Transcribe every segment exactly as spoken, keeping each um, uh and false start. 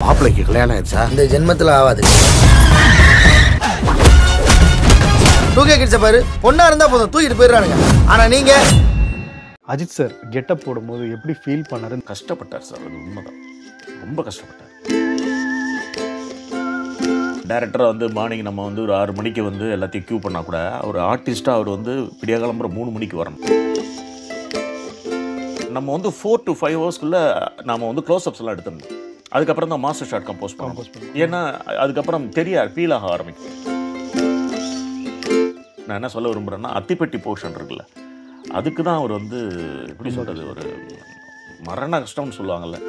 மாப்பிள்ளைக்கு கல்யாணம் ஆயிடுச்சா? இந்த ஜென்மத்தில் ஆகாது. தூக்கி கிடிச்ச பாரு, பொண்ணா இருந்தா போதும் தூக்கிட்டு போயிடுறானுங்க. ஆனா நீங்க அஜித் சார் கெட்டப் போடும்போது எப்படி ஃபீல் பண்ணாரு? கஷ்டப்பட்டார் சார், அது உண்மைதான். ரொம்ப கஷ்டப்பட்டார். டேரக்டராக வந்து மார்னிங் நம்ம வந்து ஒரு ஆறு மணிக்கு வந்து எல்லாத்தையும் க்யூ பண்ணால் கூட ஒரு ஆர்டிஸ்ட்டாக அவர் வந்து விடிய கிளம்புற மூணு மணிக்கு வரணும். நம்ம வந்து ஃபோர் டு ஃபைவ் ஹவர்ஸ்க்குள்ளே நாம் வந்து க்ளோஸ்அப்ஸ் எல்லாம் எடுத்துடணும். அதுக்கப்புறம் தான் மாஸ்டர் ஷாட் கம்போஸ் பண்ணணும். ஏன்னா அதுக்கப்புறம் தெரியாது, ஃபீல் ஆக ஆரம்பிக்கும். நான் என்ன சொல்ல விரும்புகிறேன்னா, அத்திப்பட்டி போர்ஷன் இருக்குல்ல, அதுக்கு தான் அவர் வந்து எப்படி சொல்கிறது, ஒரு மரண கஷ்டம்னு சொல்லுவாங்கள்ல.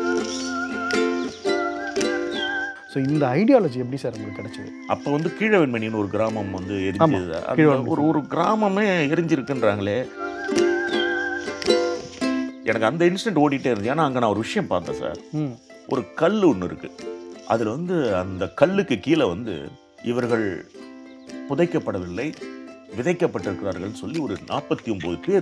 ஸோ இந்த ஐடியாலஜி எப்படி சார் உங்களுக்கு கிடைச்சது? அப்போ வந்து கீழவெண்மணின்னு ஒரு கிராமம் வந்து எரிஞ்சது. ஒரு ஒரு கிராமமே எரிஞ்சிருக்குன்றாங்களே. எனக்கு அந்த இன்சிடென்ட் ஓடிட்டே இருந்துச்சு. ஏன்னா அங்கே நான் ஒரு விஷயம் பார்த்தேன் சார். ஒரு கல் ஒன்று இருக்குது. அதில் வந்து அந்த கல்லுக்கு கீழே வந்து இவர்கள் புதைக்கப்படவில்லை, விதைக்கப்பட்டிருக்கிறார்கள் சொல்லி ஒரு நாற்பத்தி ஒன்பது பேர்.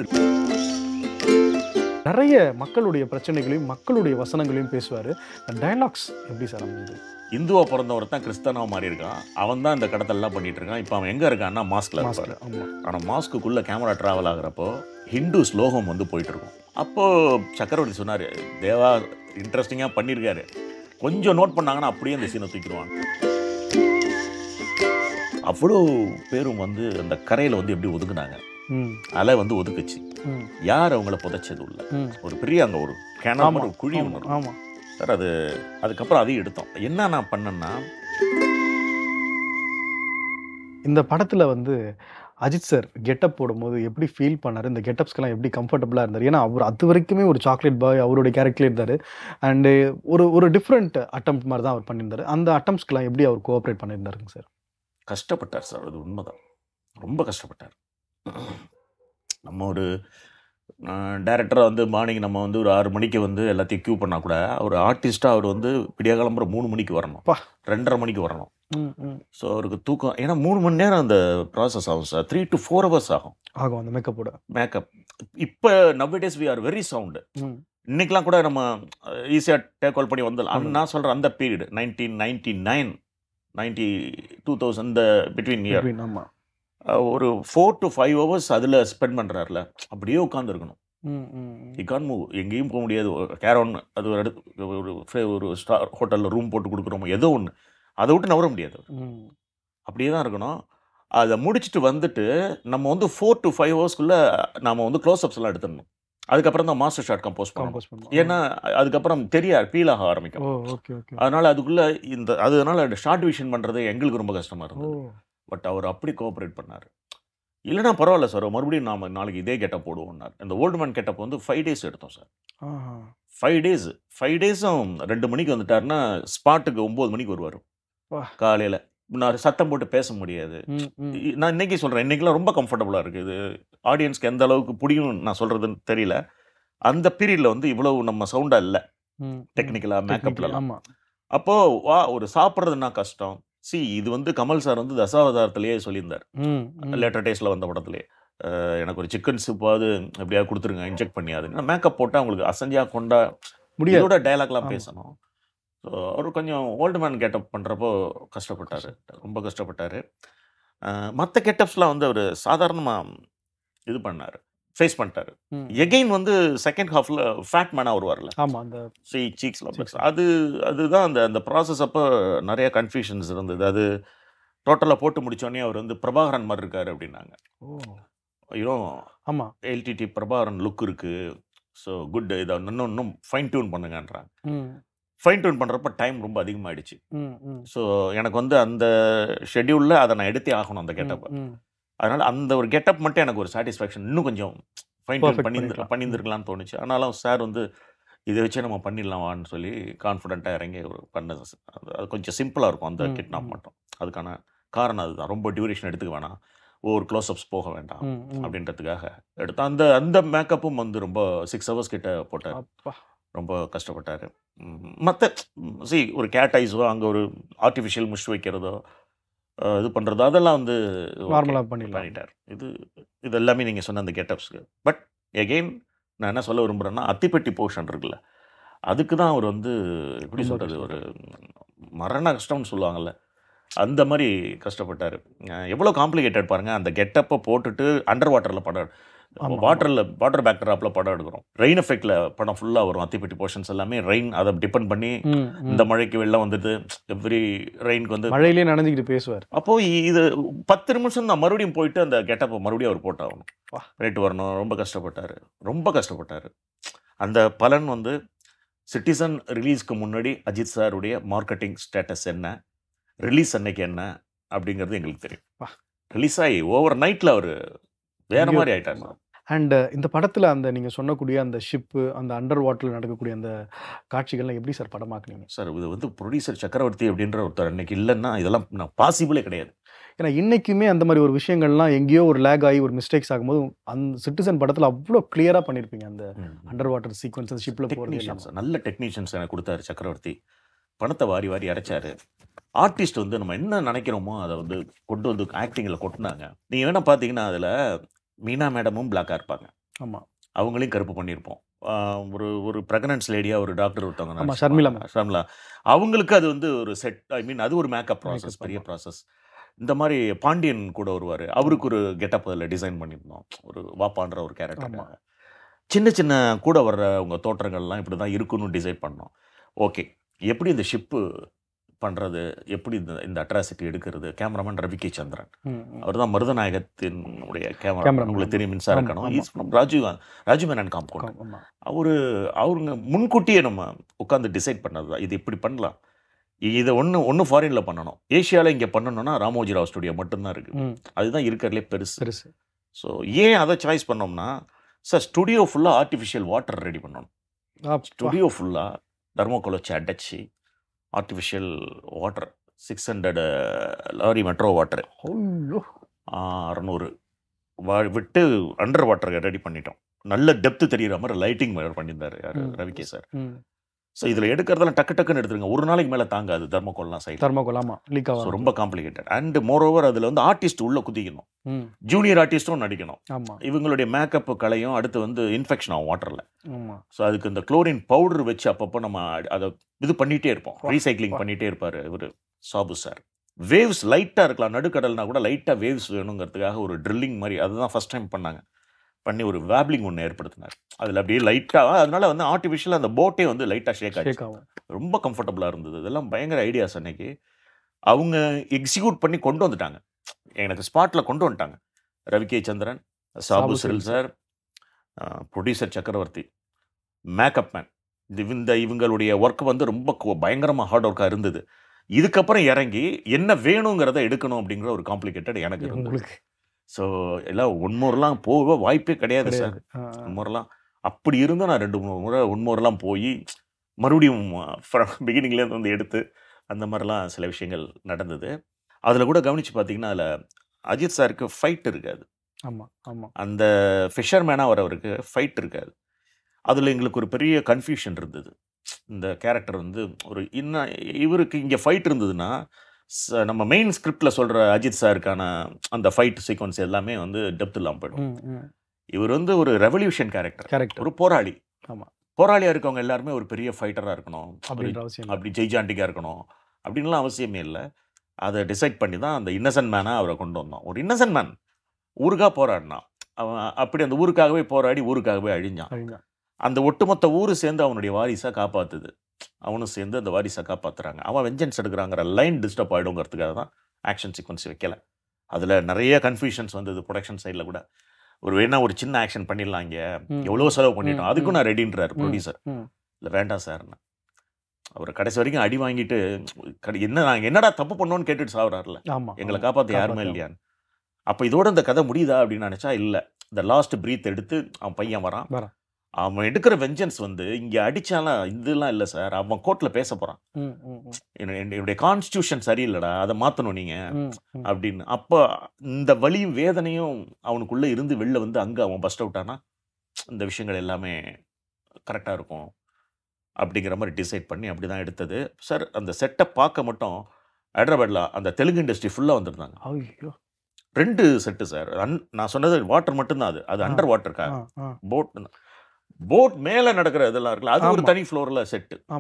நிறைய மக்களுடைய பிரச்சனைகளையும் மக்களுடைய வசனங்களையும் பேசுவார். டயலாக்ஸ் எப்படி சார் அமைஞ்சது? இந்துவா பிறந்தவர் தான் கிறிஸ்தவனாக மாறி இருக்கான். அவன் தான் இந்த கடத்தெல்லாம் பண்ணிட்டு இருக்கான். இப்போ அவன் எங்கே இருக்கான்னா மாஸ்கில் இருப்பார். ஆனால் மாஸ்க்குள்ளே கேமரா ட்ராவல் ஆகிறப்போ ஹிந்து ஸ்லோகம் வந்து போயிட்டு இருக்கும். அப்போது சக்கரவர்த்தி சொன்னார், தேவா இன்ட்ரெஸ்டிங்காக பண்ணியிருக்காரு, கொஞ்சம் நோட் பண்ணாங்கன்னா அப்படியே அந்த சீனை தூக்கிடுவாங்க. அவ்வளோ பேரும் வந்து அந்த கரையில் வந்து எப்படி ஒதுக்குனாங்க, அலை வந்து ஒதுக்குச்சு. யார் அவங்கள புதைச்சது உள்ள ஒரு பெரிய அங்கே ஒரு கிணறு, ஒரு குழி ஒன்று. ஆமாம் சார். அது அதுக்கப்புறம் அதையும் எடுத்தோம். என்ன நான் பண்ணேன்னா, இந்த படத்தில் வந்து அஜித் சார் கெட்டப் போடும்போது எப்படி ஃபீல் பண்ணார்? இந்த கெட்டப்ஸ்க்கெல்லாம் எப்படி கம்ஃபர்டபுளாக இருந்தார்? ஏன்னா அவர் அது வரைக்குமே ஒரு சாக்லேட் பாய் அவருடைய கேரக்டர் இருந்தார். அண்டு ஒரு ஒரு டிஃப்ரெண்ட் அட்டம் மாதிரி தான் அவர் பண்ணியிருந்தார். அந்த அட்டம்ஸ்க்கெல்லாம் எப்படி அவர் கோஆப்ரேட் பண்ணியிருந்தாருங்க சார்? கஷ்டப்பட்டார் சார், அது உண்மைதான். ரொம்ப கஷ்டப்பட்டார். நம்ம ஒரு டேரக்டராக வந்து மார்னிங் நம்ம வந்து ஒரு ஆறு மணிக்கு வந்து எல்லாத்தையும் க்யூ பண்ணால் கூட ஒரு ஆர்டிஸ்ட்டாக அவர் வந்து விடிய கிளம்புற மூணு மணிக்கு வரணும், ரெண்டரை மணிக்கு வரணும். ஸோ அவருக்கு தூக்கம், ஏன்னா மூணு மணி நேரம் அந்த ப்ராசஸ் ஆகும் sir. Three to four hours ஆகும் ஆகும் அந்த மேக்கப்போட. மேக்கப் இப்போ nowadays we are very sound. இன்னைக்கெலாம் கூட நம்ம ஈஸியாக டேக் ஆல் பண்ணி வந்துடலாம். நான் சொல்கிறேன் அந்த period nineteen ninety nine ninety two thousand இந்த பிட்வீன் இயர் ஒரு ஃபோர் டு ஃபைவ் ஹவர்ஸ் அதில் ஸ்பெண்ட் பண்ணுறாருல, அப்படியே உட்காந்துருக்கணும். யூ கான் மூவ், எங்கேயும் போக முடியாது. கேரோன் அது ஒரு இடத்து ஒரு ஒரு ஸ்டார் ஹோட்டலில் ரூம் போட்டு கொடுக்குறோமோ ஏதோ ஒன்று, அதை விட்டு நவர முடியாது. அப்படியே தான் இருக்கணும். அதை முடிச்சுட்டு வந்துட்டு நம்ம வந்து ஃபோர் டு ஃபைவ் ஹவர்ஸ்க்குள்ளே நாம் வந்து க்ளோஸ்அப்ஸ் எல்லாம் எடுத்துடணும். அதுக்கப்புறம் தான் மாஸ்டர் ஷாட் கம்போஸ் பண்ணணும். ஏன்னா அதுக்கப்புறம் தெரியாது, ஃபீல் ஆக ஆரம்பிக்கும். அதனால் அதுக்குள்ளே இந்த அதனால ஷார்ட் விஷன் பண்ணுறது எங்களுக்கு ரொம்ப கஷ்டமாக இருந்தது. பட் அவர் அப்படி கோஆப்ரேட் பண்ணார். இல்லைனா பரவாயில்ல சார், மறுபடியும் நாம் நாளைக்கு இதே கெட்டப் போடுவோம்னார். இந்த ஓல்டு மேன் கெட்டப் வந்து ஃபைவ் டேஸ் எடுத்தோம் சார். ஃபைவ் டேஸ் ஃபைவ் டேஸும் ரெண்டு மணிக்கு வந்துட்டாருன்னா ஸ்பாட்டுக்கு ஒம்பது மணிக்கு வருவார் காலையில். நான் சத்தம் போட்டு பேச முடியாது. நான் இன்றைக்கி சொல்கிறேன், இன்றைக்கெலாம் ரொம்ப கம்ஃபர்டபுளாக இருக்குது. இது ஆடியன்ஸ்க்கு எந்த அளவுக்கு பிடிக்கும் நான் சொல்கிறதுன்னு தெரியல. அந்த பீரியடில் வந்து இவ்வளவு நம்ம சவுண்டாக இல்லை டெக்னிக்கலாக, மேக்கப்லாம். அப்போது வா ஒரு சாப்பிட்றதுன்னா கஷ்டம். சி இது வந்து கமல் சார் வந்து தசாவதாரத்திலேயே சொல்லியிருந்தார், லேட்டர் டேஸில் வந்த படத்துலேயே. எனக்கு ஒரு சிக்கன் சூப்பாவது எப்படியாவது கொடுத்துருங்க இன்ஜெக்ட் பண்ணியாது. மேக்கப் போட்டால் அவங்களுக்கு அசஞ்சா கொண்டா முடியோட டைலாக்லாம் பேசணும். ஸோ அவர் கொஞ்சம் ஓல்டு மேன் கெட்டப் பண்ணுறப்போ கஷ்டப்பட்டார், ரொம்ப கஷ்டப்பட்டார். மற்ற கெட்டப்ஸ்லாம் வந்து அவர் சாதாரணமாக இது பண்ணார், ஃபேஸ் பண்ணிட்டார். எகெயின் வந்து செகண்ட் ஹாஃபில் ஃபேட் மேனாக வருவார்ல, ஆமாம், அந்த சி சீக்ஸில் அது அதுதான் அந்த அந்த ப்ராசஸ். அப்போ நிறைய கன்ஃபியூஷன்ஸ் இருந்தது. அது டோட்டலாக போட்டு முடித்தோடனே அவர் வந்து பிரபாகரன் மாதிரி இருக்கார் அப்படின்னாங்க. ஐயோ ஆமாம், எல்டிடி பிரபாகரன் லுக் இருக்குது, ஸோ குட், இதை இன்னும் இன்னும் ஃபைன் டியூன் பண்ணுங்கன்றாங்க. ஃபைன் டியூன் பண்ணுறப்ப டைம் ரொம்ப அதிகமாகிடுச்சு. ஸோ எனக்கு வந்து அந்த ஷெட்யூலில் அதை நான் எடுத்தே ஆகணும் அந்த கெட்டப்பை. அதனால் அந்த ஒரு கெட்டப் மட்டும் எனக்கு ஒரு சாட்டிஸ்ஃபேக்ஷன், இன்னும் கொஞ்சம் ஃபைன் டியூன் பண்ணி பண்ணியிருந்துருக்கலான்னு தோணுச்சு. ஆனாலும் சார் வந்து இதை வச்சே நம்ம பண்ணிடலாமான்னு சொல்லி கான்ஃபிடென்ட்டாக இறங்கி ஒரு பண்ணது. அது கொஞ்சம் சிம்பிளாக இருக்கும் அந்த கிட்னாப் மட்டும். அதுக்கான காரணம் அதுதான், ரொம்ப டியூரேஷன் எடுத்துக்க வேணாம், ஒவ்வொரு க்ளோஸ்அப்ஸ் போக வேண்டாம் அப்படின்றதுக்காக எடுத்தோம். அந்த அந்த மேக்கப்பும் வந்து ரொம்ப சிக்ஸ் ஹவர்ஸ் கிட்ட போட்டார், ரொம்ப கஷ்டப்பட்டார். மற்ற சி ஒரு கேட் ஐஸோ அங்கே ஒரு ஆர்டிஃபிஷியல் முஷ் வைக்கிறதோ இது பண்ணுறது அதெல்லாம் வந்து நார்மலாக பண்ணி பண்ணிட்டார். இது இது எல்லாமே நீங்கள் சொன்ன அந்த கெட்டப்ஸ்க்கு. பட் எகெயின் நான் என்ன சொல்ல விரும்புகிறேன்னா, அத்திப்பட்டி போர்ஷன் இருக்குல்ல, அதுக்கு தான் அவர் வந்து எப்படி சொல்கிறது, ஒரு மரண கஷ்டம்னு சொல்லுவாங்கல்ல, அந்த மாதிரி கஷ்டப்பட்டார். எவ்வளோ காம்ப்ளிகேட்டட் பாருங்கள். அந்த கெட்டப்பை போட்டுட்டு அண்டர் வாட்டரில் படம், வாட்டரில் வாட்டர் பேக்ட்ராப்பில் படம் எடுக்கிறோம். ரெயின் எஃபெக்டில் படம் ஃபுல்லாக வரும். அத்திப்பட்டி போர்ஷன்ஸ் எல்லாமே ரெயின், அதை டிபெண்ட் பண்ணி இந்த மழைக்கு வெள்ளம் வந்துட்டு எவ்ரி ரெயினுக்கு வந்து மழையிலே நனைஞ்சிக்கிட்டு பேசுவார். அப்போது இது பத்து நிமிஷம் தான் மறுபடியும் போயிட்டு அந்த கெட்டப்பை மறுபடியும் அவர் போட்டாகணும், ரேட்டு வரணும். ரொம்ப கஷ்டப்பட்டார், ரொம்ப கஷ்டப்பட்டார். அந்த பலன் வந்து சிட்டிசன் ரிலீஸ்க்கு முன்னாடி அஜித் சாருடைய மார்க்கெட்டிங் ஸ்டேட்டஸ் என்ன, ரிலீஸ் அன்னைக்கு என்ன அப்படிங்கிறது எங்களுக்கு தெரியும். ரிலீஸ் ஆகி ஓவர் நைட்டில் அவர் வேற மாதிரி ஆயிட்டார். அண்ட் இந்த படத்தில் அந்த நீங்கள் சொன்னக்கூடிய அந்த ஷிப்பு, அந்த அண்டர் வாட்டரில் நடக்கக்கூடிய அந்த காட்சிகள்லாம் எப்படி சார் படமாக்குனீங்க? சார் இது வந்து ப்ரொடியூசர் சக்கரவர்த்தி அப்படின்ற ஒருத்தர் அன்னைக்கு இல்லைன்னா இதெல்லாம் நான் பாசிபிளே கிடையாது. ஏன்னா இன்றைக்குமே அந்த மாதிரி ஒரு விஷயங்கள்லாம் எங்கேயோ ஒரு லேக் ஆகி ஒரு மிஸ்டேக்ஸ் ஆகும்போது அந்த சிட்டிசன் படத்தில் அவ்வளோ கிளியராக பண்ணியிருப்பீங்க. அந்த அண்டர் வாட்டர் சீக்வன்ஸ், அந்த ஷிப்பில் டெக்னீஷியன்ஸ், நல்ல டெக்னீஷியன்ஸ் எனக்கு கொடுத்தாரு சக்கரவர்த்தி. பணத்தை வாரி வாரி அரைச்சாரு. ஆர்டிஸ்ட் வந்து நம்ம என்ன நினைக்கிறோமோ அதை வந்து கொண்டு வந்து ஆக்டிங்கில் கொட்டினாங்க. நீங்கள் வேணால் பார்த்தீங்கன்னா அதில் மீனா மேடமும் பிளாக்காக இருப்பாங்க. ஆமாம், அவங்களையும் கருப்பு பண்ணியிருப்போம். ஒரு ஒரு ப்ரெக்னன்ஸ் லேடியாக ஒரு டாக்டர் ஒருத்தவங்க, ஷர்மிளா ஷர்மிளா, அவங்களுக்கு அது வந்து ஒரு செட், ஐ மீன் அது ஒரு மேக்கப் ப்ராசஸ், பெரிய ப்ராசஸ். இந்த மாதிரி பாண்டியன் கூட வருவார், அவருக்கு ஒரு கெட்டப் அதில் டிசைன் பண்ணியிருந்தோம், ஒரு வாப்பான்ற ஒரு கேரக்டர். சின்ன சின்ன கூட வர்ற உங்கள் தோற்றங்கள்லாம் இப்படி தான் இருக்குன்னு டிசைட் பண்ணோம். ஓகே, எப்படி இந்த ஷிப்பு பண்ணுறது, எப்படி இந்த இந்த அட்ராசிட்டி எடுக்கிறது. கேமராமேன் ரவி கே சந்திரன், அவர் தான் மருதநாயகத்தினுடைய கேமரா, உங்களுக்கு தெரியும், மின்சார கணம். Is from Rajiv Rajiv Menon compound. அவரு அவருங்க முன்கூட்டியே நம்ம உட்காந்து டிசைட் பண்ணது தான், இது இப்படி பண்ணலாம், இதை ஒன்று ஒன்று ஃபாரினில் பண்ணணும், ஏஷியாவில் இங்கே பண்ணணும்னா ராமோஜி ராவ் ஸ்டுடியோ மட்டும்தான் இருக்குது, அதுதான் இருக்கிறதுலே பெருசு பெருசு. ஸோ ஏன் அதை சாய்ஸ் பண்ணோம்னா, சார் ஸ்டுடியோ ஃபுல்லாக ஆர்டிஃபிஷியல் வாட்டர் ரெடி பண்ணணும். ஸ்டுடியோ ஃபுல்லாக தர்மோகோல் வச்சு அடைச்சி artificial water, six hundred lorry metro water அறநூறு வா விட்டு அண்டர் வாட்டர் ரெடி பண்ணிட்டோம். நல்ல டெப்த்து தெரிகிற மாதிரி லைட்டிங் பண்ணியிருந்தார் யார், ரவிகே சார். ஸோ இதில் எடுக்கிறதெல்லாம் டக்கு டக்குன்னு எடுத்துருங்க, ஒரு நாளைக்கு மேலே தாங்காது தர்மோகோல்லாம் சைட், தர்மோகோலாமா லீக் ஆகும். ரொம்ப காம்ப்ளிகேட்டட். அண்ட் மோர் ஓவர் அதில் வந்து ஆர்டிஸ்ட் உள்ளே குதிக்கணும், ஜூனியர் ஆர்டிஸ்ட்டும் நடிக்கணும். இவங்களுடைய மேக்கப் கலையும் அடுத்து வந்து இன்ஃபெக்ஷன் ஆகும் வாட்டரில். ஸோ அதுக்கு இந்த குளோரின் பவுடர் வச்சு அப்பப்போ நம்ம அதை இது பண்ணிகிட்டே இருப்போம், ரீசைக்ளிங் பண்ணிகிட்டே இருப்பார் இவர் சாபு சார். வேவ்ஸ் லைட்டாக இருக்கலாம், நடுக்கடல்னா கூட லைட்டாக வேவ்ஸ் வேணுங்கிறதுக்காக ஒரு ட்ரில்லிங் மாதிரி அதுதான் ஃபஸ்ட் டைம் பண்ணாங்க, பண்ணி ஒரு வேப்லிங் ஒன்று ஏற்படுத்தினார். அதில் அப்படியே லைட்டாக, அதனால வந்து ஆர்டிஃபிஷியல் அந்த போட்டே வந்து லைட்டாக ஷேக் ஆச்சு, ரொம்ப கம்ஃபர்டபுளாக இருந்தது. இதெல்லாம் பயங்கர ஐடியாஸ் அன்னைக்கு அவங்க எக்ஸிக்யூட் பண்ணி கொண்டு வந்துட்டாங்க, எனக்கு ஸ்பாட்டில் கொண்டு வந்துட்டாங்க. Ravi K Chandran, Sabu Cyril sir, producer Chakravarthy, makeup man, இந்த இவங்களுடைய ஒர்க் வந்து ரொம்ப பயங்கரமாக ஹார்ட் ஒர்க்காக இருந்தது. இதுக்கப்புறம் இறங்கி என்ன வேணுங்கிறத எடுக்கணும் அப்படிங்கிற ஒரு காம்ப்ளிகேட்டட் எனக்கு இருந்தது. ஸோ எல்லாம் ஒன்மோரெலாம் போக வாய்ப்பே கிடையாது சார். ஒன்மோரெலாம் அப்படி இருந்தால் நான் ரெண்டு மூணு முறை ஒன்மோரெலாம் போய் மறுபடியும் பிகினிங்லேருந்து வந்து எடுத்து அந்த மாதிரிலாம் சில விஷயங்கள் நடந்தது. அதில் கூட கவனித்து பார்த்தீங்கன்னா அதில் அஜித் சாருக்கு ஃபைட் இருக்காது. ஆமாம் ஆமாம், அந்த ஃபிஷர்மேனாக வரவருக்கு ஃபைட் இருக்காது. அதில் எங்களுக்கு ஒரு பெரிய கன்ஃபியூஷன் இருந்தது. இந்த கேரக்டர் வந்து ஒரு இன்னும் இவருக்கு இங்கே ஃபைட் இருந்ததுன்னா நம்ம மெயின் ஸ்கிரிப்டில் சொல்கிற அஜித் சாருக்கான அந்த ஃபைட் சீக்வன்ஸ் எல்லாமே வந்து டெப்த் இல்லாமல் போய்டும். இவர் வந்து ஒரு ரெவல்யூஷன் கேரக்டர், கரெக்ட், ஒரு போராளி. ஆமாம், போராளியாக இருக்கவங்க எல்லாருமே ஒரு பெரிய ஃபைட்டராக இருக்கணும், அப்படி ஜெய்ஜாண்டிக்காக இருக்கணும் அப்படின்லாம் அவசியமே இல்லை. அதை டிசைட் பண்ணி தான் அந்த இன்னசென்ட் மேனாக அவரை கொண்டு வந்தோம். ஒரு இன்னசென்ட் மேன் ஊருக்காக போராடினான், அவன் அப்படி அந்த ஊருக்காகவே போராடி ஊருக்காகவே அழிஞ்சான். அந்த ஒட்டுமொத்த ஊர் சேர்ந்து அவனுடைய வாரிசாக காப்பாற்றுது, அவனும் சேர்ந்து அந்த வாரிசை காப்பாற்றுறாங்க. அவன் வெஞ்சன்ஸ் எடுக்கிறாங்கிற லைன் டிஸ்டர்ப் ஆகிடுங்கிறதுக்காக தான் ஆக்ஷன் சீக்வன்ஸ் வைக்கல. அதில் நிறைய கன்ஃபியூஷன்ஸ் வந்தது ப்ரொடக்ஷன் சைடில் கூட. ஒரு வேணா ஒரு சின்ன ஆக்ஷன் பண்ணிடலாம், இங்கே எவ்வளோ செலவு பண்ணிட்டோம், அதுக்கும் நான் ரெடின்றார் ப்ரொடியூசர். இல்லை வேண்டாம் சார்ண்ணா, அவர் கடைசி வரைக்கும் அடி வாங்கிட்டு என்ன நாங்கள் என்னடா தப்பு பண்ணோன்னு கேட்டுட்டு சாவுறாருல, எங்களை காப்பாற்ற யாருமே இல்லையான்னு. அப்போ இதோட இந்த கதை முடியுதா அப்படின்னு நினச்சா இல்லை, இந்த லாஸ்ட் பிரீத் எடுத்து அவன் பையன் வரான். அவன் எடுக்கிற வெஞ்சன்ஸ் வந்து இங்கே அடித்தாலாம் இதெல்லாம் இல்லை சார், அவன் கோர்ட்டில் பேச போகிறான், என்னுடைய கான்ஸ்டியூஷன் சரியில்லைடா, அதை மாற்றணும் நீங்கள் அப்படின்னு. அப்போ இந்த வலியும் வேதனையும் அவனுக்குள்ளே இருந்து வெளில வந்து அங்கே அவன் பஸ்ட் அவுட் ஆனால் இந்த விஷயங்கள் எல்லாமே கரெக்டாக இருக்கும் அப்படிங்கிற மாதிரி டிசைட் பண்ணி அப்படி தான் எடுத்தது சார். அந்த செட்டை பார்க்க மட்டும் ஹைதராபாத்தில் அந்த தெலுங்கு இண்டஸ்ட்ரி ஃபுல்லாக வந்துருந்தாங்க. ஐயோ, ரெண்டு செட்டு சார். அன் நான் சொன்னது வாட்டர் மட்டும்தான், அது அது அண்டர் வாட்டருக்கா போட் போட் மேலே நடக்கிற இதெல்லாம் இருக்குல்ல, அது ஒரு தனி ஃப்ளோரில் செட்டு. ஆமாம்,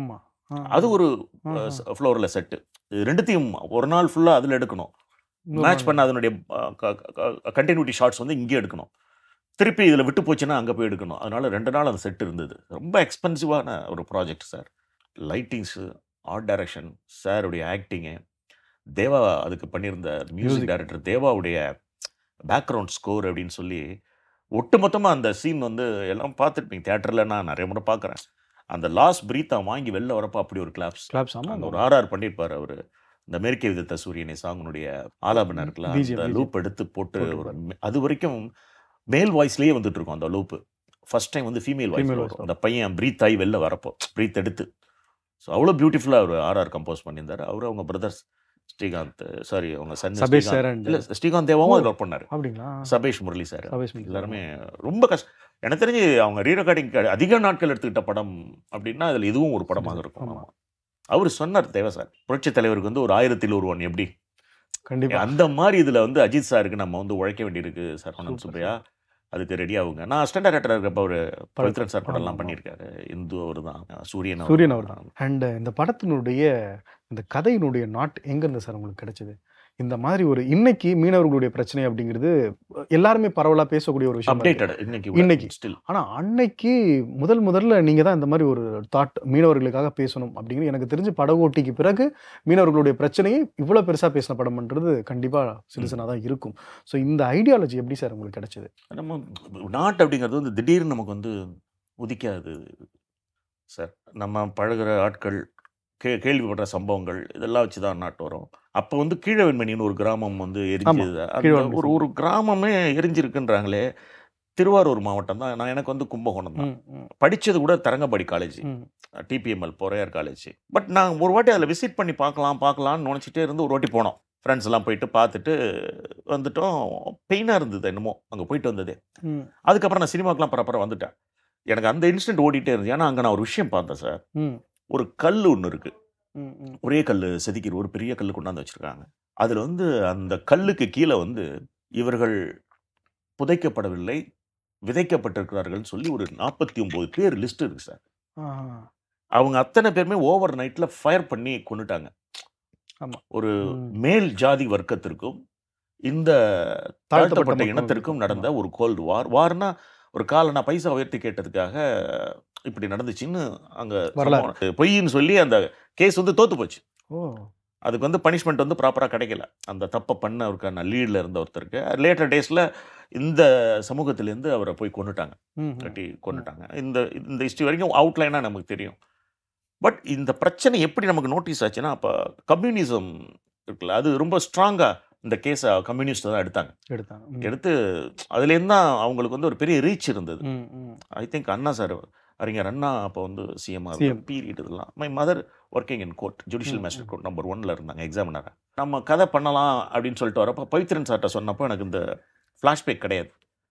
அது ஒரு ஃப்ளோரில் செட்டு. ரெண்டுத்தையும் ஒரு நாள் ஃபுல்லாக அதில் எடுக்கணும். மேட்ச் பண்ண அதனுடைய கண்டினியூட்டி ஷாட்ஸ் வந்து இங்கே எடுக்கணும். திருப்பி இதில் விட்டு போச்சுன்னா அங்கே போய் எடுக்கணும். அதனால ரெண்டு நாள் அந்த செட் இருந்தது. ரொம்ப எக்ஸ்பென்சிவான ஒரு project sir. Lightings, art direction, சாருடைய ஆக்டிங்கு, தேவா அதுக்கு பண்ணியிருந்த மியூசிக் டைரக்டர் தேவாவுடைய பேக்ரவுண்ட் ஸ்கோர் அப்படின்னு சொல்லி ஒட்டுமொத்தமாக அந்த சீன் வந்து எல்லாம் பார்த்துருப்பீங்க. தியேட்டரில் நான் நிறைய முறை பார்க்குறேன். அந்த லாஸ்ட் பிரீத்தை வாங்கி வெளில வரப்போ அப்படி ஒரு கிளாப்ஸ் கிளாப்ஸ். அந்த ஒரு ஆர்ஆர் பண்ணியிருப்பார் அவர். இந்த மேற்கே விதத்த சூரியனை சாங்கனுடைய ஆலாபனம் இருக்குல்ல, அந்த லூப் எடுத்து போட்டு ஒரு அது வரைக்கும் மேல் வாய்ஸ்லேயே வந்துட்டு இருக்கும் அந்த லூப்பு. ஃபர்ஸ்ட் டைம் வந்து ஃபீமேல் வாய்ஸ் வரும். அந்த பையன் ப்ரீத் ஆகி வெளில வரப்போ ப்ரீத் எடுத்து. ஸோ அவ்வளோ பியூட்டிஃபுல்லாக அவர் ஆர்ஆர் கம்போஸ் பண்ணியிருந்தார். அவர் அவங்க பிரதர்ஸ் ஸ்ரீகாந்த், சாரி அவங்க சன் இல்லை ஸ்ரீகாந்த் தேவாவும் அதில் ஒர்க் பண்ணார். அப்படிங்களா? சபேஷ் முரளி சார் எல்லாருமே ரொம்ப கஷ்டம். எனக்கு தெரிஞ்சு அவங்க ரீ ரெக்கார்டிங் அதிக நாட்கள் எடுத்துக்கிட்ட படம் அப்படின்னா அதில் இதுவும் ஒரு படமாக இருக்கும். ஆமாம், அவர் சொன்னார் தேவா சார், புரட்சி தலைவருக்கு வந்து ஒரு ஆயிரத்தில் ஒருவன் எப்படி கண்டிப்பாக அந்த மாதிரி இதில் வந்து அஜித் சாருக்கு நம்ம வந்து உழைக்க வேண்டியிருக்கு. சரவணன் சுப்பையா அதுக்கு ரெடி ஆகுங்க. நான் அசிஸ்டன்ட் டைரக்டர் இருக்கப்போ ஒரு பவித்ரன் சார் படம்லாம் பண்ணியிருக்காரு. இந்து அவர் தான், சூரியன் சூரியன் அவர் தான். அண்ட் இந்த படத்தினுடைய இந்த கதையினுடைய நாட் எங்கேருந்து சார் உங்களுக்கு கிடைச்சது? இந்த மாதிரி ஒரு இன்னைக்கு மீனவர்களுடைய பிரச்சனை அப்படிங்கிறது எல்லாருமே பரவலாக பேசக்கூடிய ஒரு விஷயம் இன்னைக்கு இன்னைக்கு ஸ்டில். ஆனால் அன்னைக்கு முதல் முதல்ல நீங்கள் தான் இந்த மாதிரி ஒரு தாட் மீனவர்களுக்காக பேசணும் அப்படிங்கிறது எனக்கு தெரிஞ்சு படகோட்டிக்கு பிறகு மீனவர்களுடைய பிரச்சனையை இவ்வளோ பெருசாக பேசின படம்ன்றது கண்டிப்பாக சிட்டிசனாக தான் இருக்கும். ஸோ இந்த ஐடியாலஜி எப்படி சார் உங்களுக்கு கிடைச்சது? நம்ம நாட் அப்படிங்கிறது வந்து திடீர்னு நமக்கு வந்து உதிக்காது சார். நம்ம பழகிற ஆட்கள், கே கேள்விப்படுற சம்பவங்கள் இதெல்லாம் வச்சு தான் நாட்டு வரும். அப்போ வந்து கீழவெண்மணின்னு ஒரு கிராமம் வந்து எரிஞ்சது. அந்த ஒரு ஒரு கிராமமே எரிஞ்சிருக்குன்றாங்களே. திருவாரூர் மாவட்டம் தான். நான் எனக்கு வந்து கும்பகோணம் தான். படித்தது கூட Tharangambadi college, TBML Poraiyar college. But நான் ஒரு வாட்டி அதில் விசிட் பண்ணி பார்க்கலாம் பார்க்கலான்னு நினச்சிட்டே இருந்து ஒரு வாட்டி போனோம். ஃப்ரெண்ட்ஸ் எல்லாம் போயிட்டு பார்த்துட்டு வந்துட்டோம். பெயினாக இருந்தது என்னமோ அங்கே போயிட்டு வந்ததே. அதுக்கப்புறம் நான் சினிமாக்கெலாம் பரப்பர வந்துட்டேன். எனக்கு அந்த இன்சிடென்ட் ஓடிட்டே இருந்துச்சு. ஏன்னா அங்கே நான் ஒரு விஷயம் பார்த்தேன் சார். ஒரு கல் ஒன்று இருக்கு, ஒரே கல் செதுக்கி ஒரு பெரிய கல் கொண்டாந்து வச்சிருக்காங்க. அதில் வந்து அந்த கல்லுக்கு கீழே வந்து இவர்கள் புதைக்கப்படவில்லை, விதைக்கப்பட்டிருக்கிறார்கள் சொல்லி ஒரு நாற்பத்தி ஒன்பது பேர் லிஸ்ட் இருக்கு சார். அவங்க அத்தனை பேருமே ஓவர் நைட்ல ஃபயர் பண்ணி கொண்டுட்டாங்க. ஒரு மேல் ஜாதி வர்க்கத்திற்கும் இந்த தாழ்த்தப்பட்ட இனத்திற்கும் நடந்த ஒரு கோல்டு வார். வார்னா ஒரு காலனா பைசா உயர்த்தி கேட்டதுக்காக இப்படி நடந்துச்சுன்னு அங்கே பொய்ன்னு சொல்லி அந்த கேஸ் வந்து தோத்து போச்சு. அதுக்கு வந்து பனிஷ்மெண்ட் வந்து ப்ராப்பராக கிடைக்கல. அந்த தப்பை பண்ண அவருக்கான லீடில் இருந்த ஒருத்தருக்கு லேட்டர் டேஸில் இந்த சமூகத்திலேருந்து அவரை போய் கொண்டுட்டாங்க, கட்டி கொண்டுட்டாங்க. இந்த இந்த ஹிஸ்ட்ரி வரைக்கும் அவுட்லைனாக நமக்கு தெரியும். பட் இந்த பிரச்சனை எப்படி நமக்கு நோட்டீஸ் ஆச்சுன்னா, அப்போ கம்யூனிசம் இருக்குல்ல, அது ரொம்ப ஸ்ட்ராங்காக இந்த கேஸை கம்யூனிஸ்ட் தான் எடுத்தாங்க. எடுத்தாங்க எடுத்து அதுலேருந்து தான் அவங்களுக்கு வந்து ஒரு பெரிய ரீச் இருந்தது. ஐ திங்க் அண்ணா சார், அறிஞர் அண்ணா அப்போ வந்து சிஎம் பீரியட் இதெல்லாம். My mother working in court, judicial magistrate court number ஒன்ல இருந்தாங்க எக்ஸாமினராக. நம்ம கதை பண்ணலாம் அப்படின்னு சொல்லிட்டு வரப்போ பவித்ரன் சார்கிட்ட சொன்னப்போ எனக்கு இந்த ஃப்ளாஷ்பேக் கிடையாது.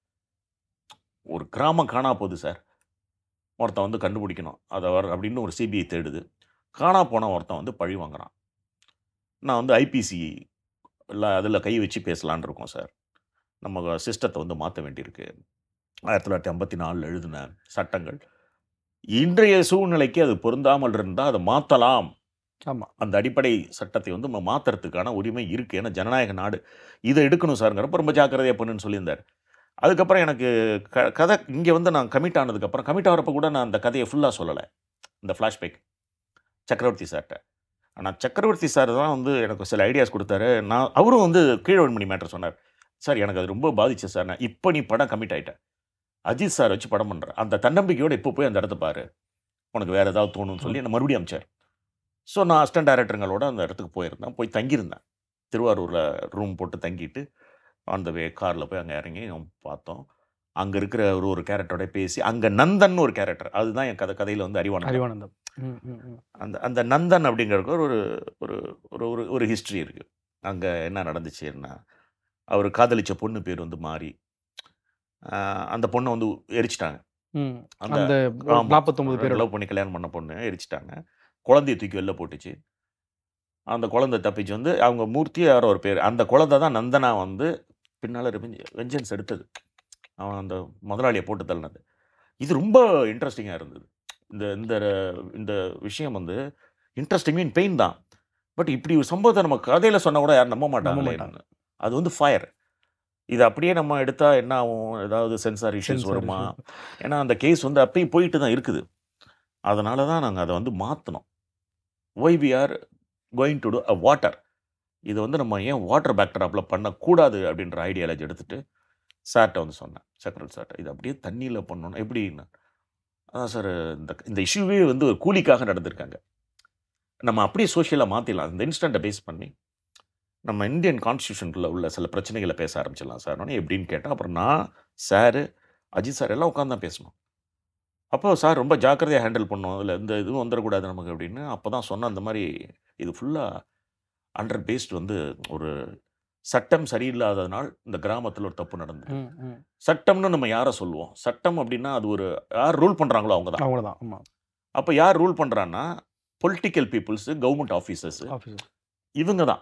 ஒரு கிராமம் காணா போகுது சார், ஒருத்தன் வந்து கண்டுபிடிக்கணும் அதை வர அப்படின்னு ஒரு சிபிஐ தேடுது. காணா போன ஒருத்தன் வந்து பழி வாங்குறான். நான் வந்து ஐபிசி இல்லை அதில் கை வச்சு பேசலான் இருக்கோம் சார். நம்ம சிஸ்டத்தை வந்து மாற்ற வேண்டியிருக்கு. ஆயிரத்தி தொள்ளாயிரத்தி ஐம்பத்தி நாலில் எழுதின சட்டங்கள் இன்றைய சூழ்நிலைக்கு அது பொருந்தாமல் இருந்தால் அதை மாற்றலாம். ஆமாம், அந்த அடிப்படை சட்டத்தை வந்து நம்ம மாற்றுறதுக்கான உரிமை இருக்குது. ஏன்னா ஜனநாயக நாடு, இதை எடுக்கணும் சாருங்கிறப்ப ரொம்ப ஜாக்கிரதையாக பண்ணுன்னு சொல்லியிருந்தார். அதுக்கப்புறம் எனக்கு க கதை இங்கே வந்து நான் கமிட் ஆனதுக்கப்புறம், கமிட் ஆகிறப்ப கூட நான் அந்த கதையை ஃபுல்லாக சொல்லலை, இந்த ஃப்ளாஷ்பேக் சக்கரவர்த்தி சார்கிட்ட. ஆனால் சக்கரவர்த்தி சார் தான் வந்து எனக்கு சில ஐடியாஸ் கொடுத்தாரு. நான் அவரும் வந்து கீழவன்மணி மேட்டர் சொன்னார். சார் எனக்கு அது ரொம்ப பாதிச்சு சார், நான் இப்போ நீ படம் கமிட் ஆகிட்டேன், அஜித் சார் வச்சு படம் பண்ணுறேன், அந்த தன்னம்பிக்கையோடு இப்போ போய் அந்த இடத்த பாரு, உனக்கு வேறு ஏதாவது தோணுன்னு சொல்லி என்னை மறுபடியும் அமிச்சார். ஸோ நான் அசிஸ்டன்ட் டைரக்டருங்களோட அந்த இடத்துக்கு போயிருந்தேன். போய் தங்கியிருந்தேன். திருவாரூரில் ரூம் போட்டு தங்கிட்டு அந்த வே காரில் போய் அங்கே இறங்கி பார்த்தோம். அங்கே இருக்கிற ஒரு ஒரு கேரக்டரோட பேசி, அங்கே நந்தன் ஒரு கேரக்டர், அதுதான் என் கதை கதையில் வந்து அறிவானந்தம் அறிவானந்தம் அந்த அந்த நந்தன் அப்படிங்கிறதுக்கு ஒரு ஒரு ஒரு ஒரு ஹிஸ்ட்ரி இருக்குது. அங்கே என்ன நடந்துச்சுன்னா, அவர் காதலிச்ச பொண்ணு பேர் வந்து மாறி, அந்த பொண்ணை வந்து எரிச்சிட்டாங்க. அந்த நாற்பத்தொம்பது பேர் லவ் பண்ணி கல்யாணம் பண்ண பொண்ணு எரிச்சிட்டாங்க. குழந்தைய தூக்கி வெளில போட்டுச்சு. அந்த குழந்தை தப்பிச்சு வந்து அவங்க மூர்த்தி யாரோ ஒரு பேர், அந்த குழந்தை தான் நந்தனா வந்து பின்னால் வெஞ்சன்ஸ் எடுத்தது, அவன் அந்த முதலாளியை போட்டு தள்ளினது. இது ரொம்ப இன்ட்ரெஸ்டிங்காக இருந்தது. இந்த இந்த இந்த விஷயம் வந்து இன்ட்ரெஸ்டிங் மீன் பெயின் தான். பட் இப்படி ஒரு சம்பவத்தை நம்ம கதையில் சொன்னால் கூட யாரும் நம்ப மாட்டாங்களே. அது வந்து ஃபயர். இது அப்படியே நம்ம எடுத்தால் என்ன ஆகும், ஏதாவது சென்சார் இஷ்யூஸ் வருமா? ஏன்னா அந்த கேஸ் வந்து அப்பயும் போயிட்டு தான் இருக்குது. அதனால தான் நாங்கள் அதை வந்து மாற்றினோம். Why we are going to do a water. இது வந்து நம்ம ஏன் வாட்டர் பேக்ட்ராப்பில் பண்ணக்கூடாது அப்படின்ற ஐடியாலஜி எடுத்துகிட்டு சார்கிட்ட வந்து சொன்னேன், சக்கரவர்த்தி சார்கிட்ட. இது அப்படியே தண்ணியில் பண்ணணும் எப்படின்னா, அதான் சார் இந்த இந்த இஷ்யூவே வந்து ஒரு கூலிக்காக நடந்திருக்காங்க. நம்ம அப்படியே சோஷியலாக மாற்றிடலாம். இந்த இன்ஸ்டண்ட்டை பேஸ் பண்ணி நம்ம இந்தியன் கான்ஸ்டியூஷனுக்குள்ளே உள்ள சில பிரச்சனைகளை பேச ஆரம்பிச்சிடலாம் சார். நான் எப்படின்னு கேட்டேன். அப்புறம் நான் சார் அஜித் சார் எல்லாம் உட்காந்து தான் பேசணும். அப்போ சார் ரொம்ப ஜாக்கிரதையாக ஹேண்டில் பண்ணோம், அதில் இந்த இதுவும் வந்துடக்கூடாது நமக்கு அப்படின்னு. அப்போ தான் சொன்ன அந்த மாதிரி இது ஃபுல்லாக அண்டர் பேஸ்ட் வந்து ஒரு சட்டம் சரியில்லாததுனால் இந்த கிராமத்தில் ஒரு தப்பு நடந்தது. சட்டம்னு நம்ம யாரை சொல்லுவோம்? சட்டம் அப்படின்னா அது ஒரு யார் ரூல் பண்ணுறாங்களோ அவங்க தான் அவங்க தான். அப்போ யார் ரூல் பண்ணுறான்னா பொலிட்டிக்கல் பீப்புள்ஸு, கவர்மெண்ட் ஆஃபீஸர்ஸு, இவங்க தான்.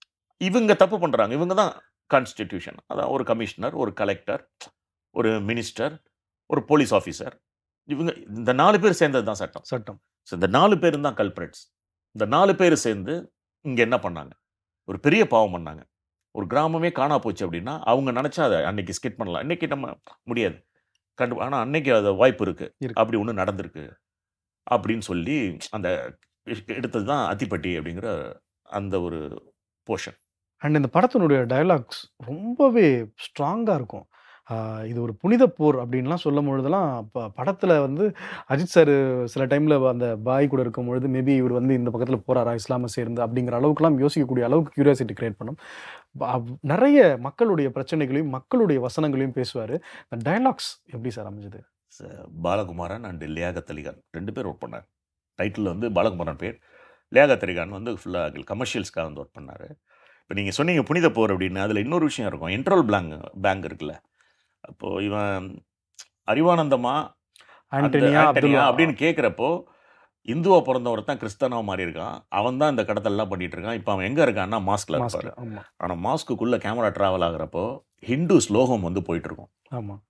இவங்க தப்பு பண்ணுறாங்க. இவங்க தான் கான்ஸ்டிடியூஷன். அதான் ஒரு கமிஷனர், ஒரு கலெக்டர், ஒரு மினிஸ்டர், ஒரு போலீஸ் ஆஃபீஸர், இவங்க இந்த நாலு பேர் சேர்ந்தது தான் சட்டம். சட்டம். ஸோ இந்த நாலு பேர் தான் கல்பிரேட்ஸ். இந்த நாலு பேர் சேர்ந்து இங்கே என்ன பண்ணாங்க? ஒரு பெரிய பாவம் பண்ணாங்க. ஒரு கிராமமே காணா போச்சு அப்படின்னா அவங்க நினச்சா அதை அன்னைக்கு ஸ்கிட் பண்ணலாம். இன்னைக்கு நம்ம முடியாது கண்டு. ஆனால் அன்னைக்கு அது வாய்ப்பு இருக்குது. அப்படி ஒன்று நடந்திருக்கு அப்படின்னு சொல்லி அந்த எடுத்தது தான் அத்திப்பட்டி அப்படிங்கிற அந்த ஒரு போர்ஷன். அண்ட் இந்த படத்தினுடைய டயலாக்ஸ் ரொம்பவே ஸ்ட்ராங்காக இருக்கும். இது ஒரு புனித போர் அப்படின்லாம் சொல்லும் பொழுதெல்லாம் ப படத்தில் வந்து அஜித் சார் சில டைமில் அந்த பாய் கூட இருக்கும் பொழுது மேபி இவர் வந்து இந்த பக்கத்தில் போகிறாரா இஸ்லாமை சேர்ந்து அப்படிங்கிற அளவுக்குலாம் யோசிக்கக்கூடிய அளவுக்கு கியூரியாசிட்டி கிரியேட் பண்ணும். நிறைய மக்களுடைய பிரச்சனைகளையும் மக்களுடைய வசனங்களையும் பேசுவார். இந்த டயலாக்ஸ் எப்படி சார் அமைஞ்சது? பாலகுமாரன் அண்ட் லியாகத் அலிகான் ரெண்டு பேர் ஒர்க் பண்ணார். டைட்டில் வந்து பாலகுமாரன் பேர், லியாகத் அலிகான் வந்து ஃபுல்லாக கமர்ஷியல்ஸ்க்காக வந்து ஒர்க் பண்ணார். இப்போ நீங்கள் சொன்னீங்க புனித போர் அப்படின்னு, அதில் இன்னொரு விஷயம் இருக்கும். இன்ட்ரோல் பிளாங் பேங்க் இருக்குல்ல, அப்போது இவன் அறிவானந்தமா ஆண்டனியா அப்படின்னு கேட்குறப்போ இந்துவா பிறந்த ஒருத்தன் கிறிஸ்தவனாக மாறி இருக்கான். அவன் தான் இந்த கடத்தெல்லாம் பண்ணிட்டு இருக்கான். இப்போ அவன் எங்கே இருக்கான்னா மாஸ்கில் இருப்பார். ஆனால் மாஸ்க்குள்ளே கேமரா ட்ராவல் ஆகிறப்போ ஹிந்து ஸ்லோகம் வந்து போயிட்டு இருக்கும். ஆமாம்.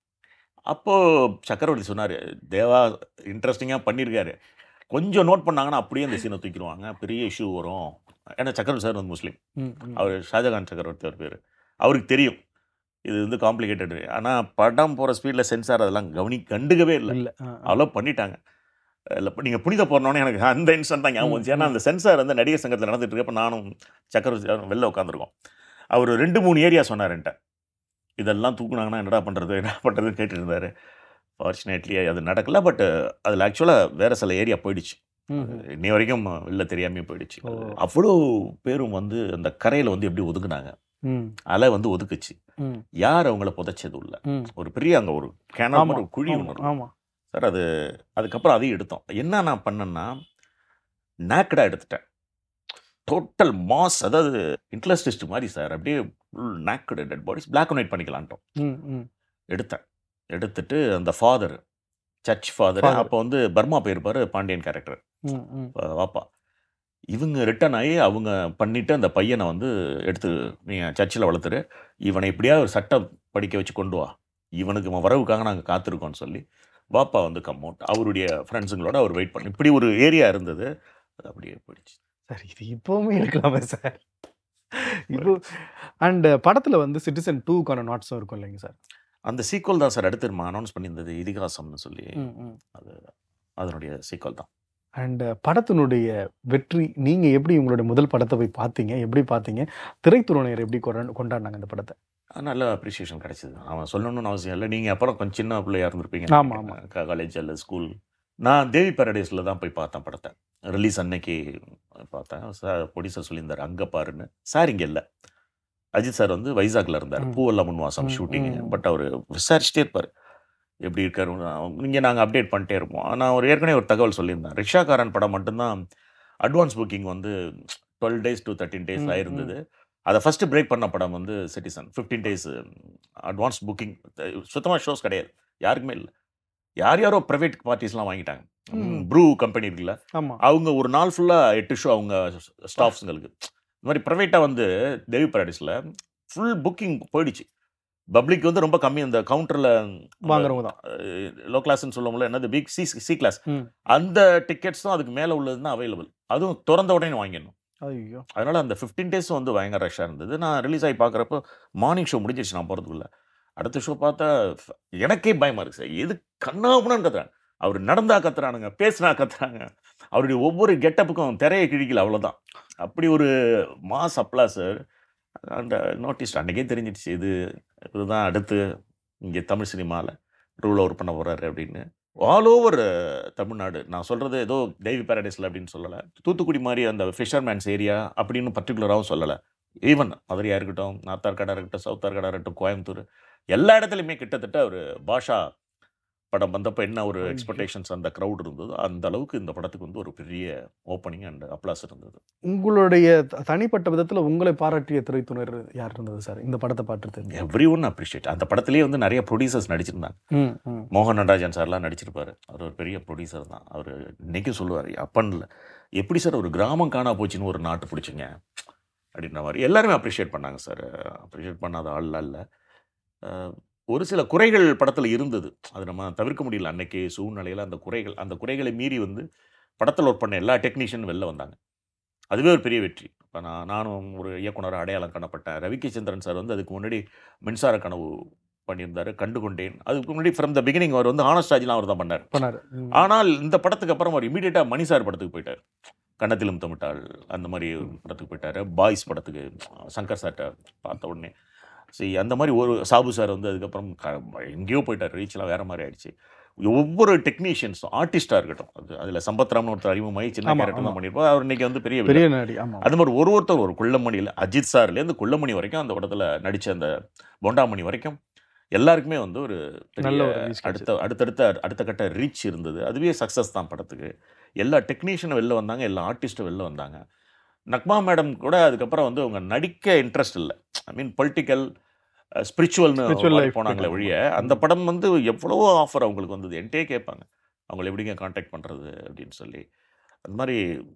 அப்போது சக்கரவர்த்தி சொன்னார், தேவா இன்ட்ரெஸ்டிங்காக பண்ணியிருக்காரு, கொஞ்சம் நோட் பண்ணாங்கன்னா அப்படியே அந்த சீனை தூக்கிடுவாங்க, பெரிய இஷ்யூ வரும். ஏன்னா சக்கரவர்த்தி சார் வந்து முஸ்லீம், அவர் ஷாஜகான் சக்கரவர்த்தி அவர் பேர், அவருக்கு தெரியும் இது வந்து காம்ப்ளிகேட்டடு. ஆனால் படம் போகிற ஸ்பீடில் சென்சார் அதெல்லாம் கவனி கண்டுக்கவே இல்லை, அவ்வளோ பண்ணிட்டாங்க. இல்லை நீங்கள் புனித போகிறனோடனே எனக்கு அந்த இன்ஸ்டன்ட் தான் ஞாபகம் வந்துச்சு. ஏன்னா அந்த சென்சார் வந்து நடிகர் சங்கத்தில் நடந்துட்டு இருக்கப்போ நானும் சக்கரவர்த்தி வெளில உட்காந்துருக்கோம். அவர் ரெண்டு மூணு ஏரியா சொன்னார் என்கிட்ட, இதெல்லாம் தூக்குனாங்கன்னா என்னடா பண்ணுறது என்ன பண்ணுறதுன்னு கேட்டுட்டு இருந்தார். ஃபார்ச்சுனேட்லி அது நடக்கலை. பட் அதில் ஆக்சுவலாக வேறு சில ஏரியா போயிடுச்சு, இன்னி வரைக்கும் வெளில தெரியாமே போயிடுச்சு. அவ்வளோ பேரும் வந்து அந்த கரையில் வந்து எப்படி ஒதுக்குனாங்க, அலை வந்து ஒதுக்குச்சு. யார் அவங்கள புதைச்சது உள்ள ஒரு பெரிய அங்கே ஒரு கேனல் ஒரு குழி ஒன்று சார். அது அதுக்கப்புறம் அதையும் எடுத்தோம். என்ன நான் பண்ணேன்னா நேக்கடாக எடுத்துட்டேன், டோட்டல் மாஸ், அதாவது இன்ட்ரெஸ்டிஸ்ட் மாதிரி சார். அப்படியே full naked dead bodies black and white பண்ணிக்கலான்ட்டோம். எடுத்தேன். எடுத்துட்டு அந்த ஃபாதர், சர்ச் ஃபாதர், அப்போ வந்து பர்மா போயிருப்பார் பாண்டியன் கேரக்டர் வாப்பா, இவங்க ரிட்டர்ன் ஆகி அவங்க பண்ணிவிட்டு அந்த பையனை வந்து எடுத்து நீங்கள் சர்ச்சில் வளர்த்துரு, இவனை இப்படியா ஒரு சட்டம் படிக்க வச்சு கொண்டு வா, இவனுக்கு இவன் வரவுக்காக நாங்கள் காத்திருக்கோன்னு சொல்லி வாப்பா வந்து கம் அவுட். அவருடைய ஃப்ரெண்ட்ஸுங்களோட அவர் வெயிட் பண்ணி இப்படி ஒரு ஏரியா இருந்தது. அது அப்படியே போயிடுச்சு சார். இது இப்போவுமே இருக்கலாமே சார் இப்போ. அண்ட் படத்தில் வந்து சிட்டிசன் டூக்கான நாட்ஸும் இருக்கும் இல்லைங்க சார்? அந்த சீக்வல் தான் சார் அடுத்து நம்ம அனௌன்ஸ் பண்ணியிருந்தது, இதிகாசம்னு சொல்லி. அது அதனுடைய சீக்வல் தான். அண்ட் படத்தினுடைய வெற்றி நீங்கள் எப்படி உங்களுடைய முதல் படத்தை போய் பார்த்தீங்க, எப்படி பார்த்தீங்க, திரைத்துறையினர் எப்படி கொண்டா கொண்டாடினாங்க இந்த படத்தை? நல்ல அப்ரிசியேஷன் கிடைச்சிது. அவன் சொல்லணும்னு அவசியம் இல்லை. நீங்கள் அப்புறம் கொஞ்சம் சின்ன பிள்ளையாக இருந்திருப்பீங்க. ஆமாம் ஆமாம். காலேஜ் அல்ல ஸ்கூல். நான் தேவி பேரடைஸில் தான் போய் பார்த்தேன் படத்தை. ரிலீஸ் அன்னைக்கு பார்த்தேன். சார் ப்ரொடியூசர் சொல்லியிருந்தார் அங்கே பாருன்னு. சார் இங்கே இல்லை, அஜித் சார் வந்து வைசாக்ல இருந்தார், பூவெல்லாம் முன்வாசம் ஷூட்டிங்கு. பட் அவர் விசாரிச்சுட்டே இருப்பார் எப்படி இருக்காரு. இங்கே நாங்கள் அப்டேட் பண்ணிட்டே இருப்போம். நான் ஒரு ஏற்கனவே ஒரு தகவல் சொல்லியிருந்தேன், ரிக்ஷாக்காரன் படம் மட்டும்தான் அட்வான்ஸ் புக்கிங் வந்து twelve days to thirteen days ஆயிருந்தது. அதை ஃபஸ்ட்டு பிரேக் பண்ண படம் வந்து Citizen. Fifteen days advance booking, சுத்தமாக ஷோஸ் கிடையாது யாருக்குமே இல்லை. யார் யாரோ ப்ரைவேட் பார்ட்டிஸ்லாம் வாங்கிட்டாங்க. ப்ரூ கம்பெனி இருக்குல்ல, அவங்க ஒரு நாள் ஃபுல்லாக எட்டு ஷோ அவங்க ஸ்டாஃப்ஸுங்களுக்கு. இந்த மாதிரி ப்ரைவேட்டாக வந்து தேவி பேரடைஸில் ஃபுல் புக்கிங் போயிடுச்சு. பப்ளிக் வந்து ரொம்ப கம்மி. அந்த கவுண்டரில் வாங்குறவங்க தான். லோ கிளாஸ்ன்னு சொல்லுவோம்ல, என்னது பிக் சி சி கிளாஸ், ம். அந்த டிக்கெட்ஸும் அதுக்கு மேலே உள்ளதுன்னா அவைலபிள். அதுவும் திறந்த உடனே வாங்கிடணும். ஐயோ அதனால அந்த ஃபிஃப்டீன் டேஸும் வந்து பயங்கர ரஷ்ஷாக இருந்தது. நான் ரிலீஸ் ஆகி பார்க்குறப்போ மார்னிங் ஷோ முடிஞ்சிருச்சு நான் போகிறதுக்குள்ள. அடுத்த ஷோ பார்த்தா ஃப- எனக்கே பயமாக இருக்குது சார். எது கண்ணாபுனான்னு கத்துறாங்க. அவர் நடந்தா கத்துறானுங்க, பேசுனா கத்துறாங்க. அவருடைய ஒவ்வொரு கெட்டப்புக்கும் திரையை கிழிக்கல, அவ்வளோதான். அப்படி ஒரு மாஸ் அப்ளா சார். அந்த நோட்டீஸ் அன்றைக்கே தெரிஞ்சிடுச்சு, இது இதுதான் அடுத்து இங்கே தமிழ் சினிமாவில் ரூல் ஓவர் பண்ண போகிறாரு அப்படின்னு. ஆல் ஓவர் தமிழ்நாடு, நான் சொல்கிறது ஏதோ தெய்வி பேரடைஸில் அப்படின்னு சொல்லலை, தூத்துக்குடி மாதிரி அந்த ஃபிஷர்மேன்ஸ் ஏரியா அப்படின்னு பர்டிகுலராகவும் சொல்லலை. ஈவன் மதுரையாக இருக்கட்டும், நார்த் ஆர்காடாக இருக்கட்டும், சவுத் ஆர்காடாக இருக்கட்டும், கோயம்புத்தூர், எல்லா இடத்துலையுமே கிட்டத்தட்ட ஒரு பாஷா படம் வந்தப்போ என்ன ஒரு எக்ஸ்பெக்டேஷன்ஸ் அந்த க்ரௌட் இருந்ததோ அந்த அளவுக்கு இந்த படத்துக்கு வந்து ஒரு பெரிய ஓப்பனிங் அண்ட் அப்ளாஸ் இருந்தது. உங்களுடைய த- தனிப்பட்ட விதத்துல உங்களை பாராட்டிய திரைத்துணர் யார் இருந்தது சார் இந்த படத்தை பார்த்துட்டு? Everyone appreciate. அந்த படத்துலேயே வந்து நிறைய ப்ரொடியூசர்ஸ் நடிச்சிருந்தாங்க. ம், ம். மோகன் நடராஜன் சார்லாம் நடிச்சிருப்பாரு. அவர் ஒரு பெரிய ப்ரொடியூசர் தான். அவர் இன்னைக்கும் சொல்லுவார், அப்பன்ல எப்படி சார் ஒரு கிராமம் காணா போச்சுன்னு ஒரு நாட்டு பிடிச்சிங்க அப்படின்ற மாதிரி எல்லாருமே அப்ரிஷியேட் பண்ணாங்க சார். அப்ரிஷியேட் பண்ணாத ஆள்லாம் இல்லை. அஹ், ஒரு சில குறைகள் படத்தில் இருந்தது, அது நம்ம தவிர்க்க முடியல. அன்னைக்கு சூழ்நிலையில் அந்த குறைகள் அந்த குறைகளை மீறி வந்து படத்தில் ஒர்க் பண்ண எல்லா டெக்னீஷியனும் வெளில வந்தாங்க. அதுவே ஒரு பெரிய வெற்றி. இப்போ நான் நானும் ஒரு இயக்குனர் அடையாளம் காணப்பட்டேன். ரவிகே சந்திரன் சார் வந்து அதுக்கு முன்னாடி மின்சார கனவு பண்ணியிருந்தாரு, கண்டு கொண்டேன். அதுக்கு முன்னாடி ஃப்ரம் த பிகினிங் அவர் வந்து ஹானஸ்ட் ராஜ்லாம் அவர் தான் பண்ணார். பண்ணாரு. ம். ஆனால் இந்த படத்துக்கு அப்புறம் அவர் இமீடியட்டாக மணிசார் படத்துக்கு போயிட்டார். கன்னத்திலும் தமிட்டாள் அந்த மாதிரி படத்துக்கு போயிட்டார். பாய்ஸ் படத்துக்கு சங்கர் சார்ட்ட பார்த்த உடனே சரி, அந்த மாதிரி ஒரு சாபு சார் வந்து அதுக்கப்புறம் க எங்கேயோ போயிட்டார். ரீச்லாம் வேறு மாதிரி ஆயிடுச்சு. ஒவ்வொரு டெக்னீஷியன்ஸும் ஆர்டிஸ்டாக இருக்கட்டும், அது அதில் சம்பத்ராம்னு ஒருத்தர் அறிமுகமாகி சின்ன ஆமா, கேரக்டர் ஆமா. தான் பண்ணியிருப்பார். அவர் இன்னைக்கு வந்து பெரிய பெரிய வில்லன். நடி. ஆமா. அது மாதிரி ஒரு ஒருத்தர் ஒரு குள்ளமணியில் அஜித் சார்லேருந்து குள்ளமணி வரைக்கும் அந்த படத்தில் நடித்த அந்த பொண்டாமணி வரைக்கும் எல்லாருக்குமே வந்து ஒரு பெரிய நல்ல ஒரு reach அடுத்த அடுத்தடுத்த அடுத்த கட்ட ரீச் இருந்தது. அதுவே சக்ஸஸ் தான் படத்துக்கு. எல்லா டெக்னீஷியனும் வெளில வந்தாங்க, எல்லா ஆர்டிஸ்ட்டும் வெளில வந்தாங்க. நக்மா மேடம் கூட அதுக்கப்புறம் வந்து அவங்க நடிக்க இன்ட்ரெஸ்ட் இல்லை. ஐ மீன் பொலிட்டிக்கல் ஸ்பிரிச்சுவல்னு Spiritual life போனாங்களே போயிட்டாங்க. ஒழிய, அந்த படம் வந்து எவ்வளவோ ஆஃபர் அவங்களுக்கு வந்தது. என்கிட்டே கேட்பாங்க அவங்கள எப்படிங்க காண்டாக்ட் பண்ணுறது அப்படின்னு சொல்லி. அந்த மாதிரி